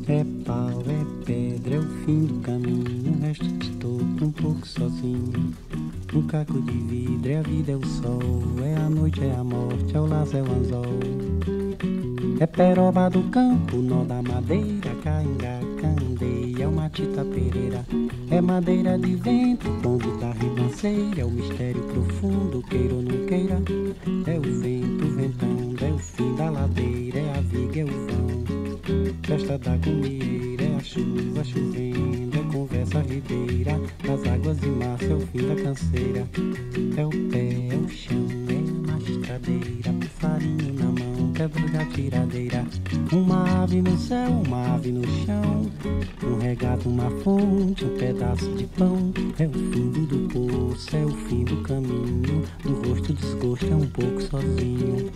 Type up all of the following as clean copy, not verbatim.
É pau, é pedra, é o fim do caminho. O resto estou um pouco sozinho. Um caco de vidro, é a vida, é o sol. É a noite, é a morte, é o laço, é o anzol. É peroba do campo, nó da madeira, cainga, candeia, é o matita pereira. É madeira de vento, tombo da ribanceira. É o mistério profundo, queira ou não queira. É o vento ventando, é o fim da ladeira. É a viga, é o vão, festa da gomieira. É a chuva chovendo, é conversa ribeira. Das águas de março, é o fim da canseira. É o pé, é o chão, é a mastradeira. Farinho na mão, quebra da tiradeira. Uma ave no céu, uma ave no chão. Um regato, uma fonte, um pedaço de pão. É o fundo do poço, é o fim do caminho. No rosto desgosto, é um pouco sozinho.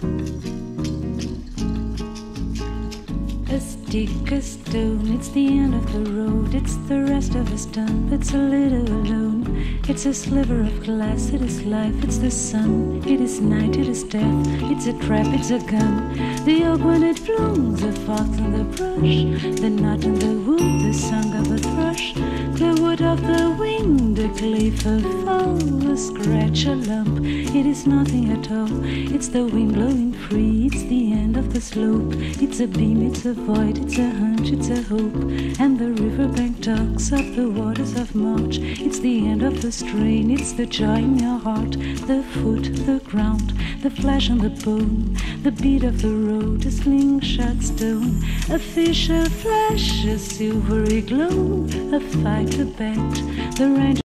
A stick, a stone, it's the end of the road. It's the rest of us done, it's a little alone. It's a sliver of glass, it is life, it's the sun. It is night, it is death, it's a trap, it's a gun. The oak when it blooms, the fox in the brush. The knot in the wood, the song of a thrush. The wood of the wind, a cliff, a fall, a scratch, a lump. It is nothing at all, it's the wind blowing free. It's the end of the slope, it's a beam, it's a void, it's a hunch, it's a hope. And the riverbank talks of the waters of March. It's the end of the strain, it's the joy in your heart. The foot, the ground, the flesh and the bone. The beat of the road, a slingshot stone. A fish, a flash, a silvery glow. A fight, a bet, the range.